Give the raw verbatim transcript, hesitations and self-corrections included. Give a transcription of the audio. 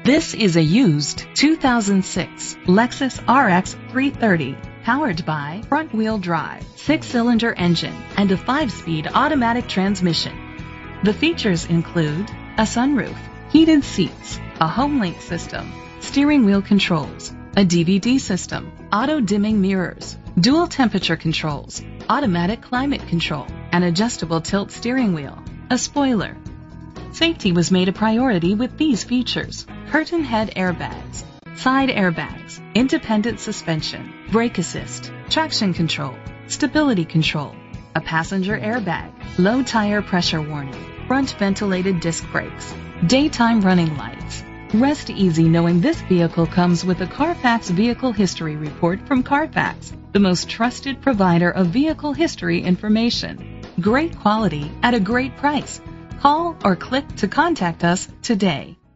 This is a used two thousand six Lexus R X three thirty, powered by front-wheel drive, six-cylinder engine, and a five-speed automatic transmission. The features include a sunroof, heated seats, a home-link system, steering wheel controls, a D V D system, auto-dimming mirrors, dual temperature controls, automatic climate control, an adjustable tilt steering wheel, a spoiler. Safety was made a priority with these features: curtain head airbags, side airbags, independent suspension, brake assist, traction control, stability control, a passenger airbag, low tire pressure warning, front ventilated disc brakes, daytime running lights. Rest easy knowing this vehicle comes with a Carfax Vehicle History Report from Carfax, the most trusted provider of vehicle history information. Great quality at a great price. Call or click to contact us today.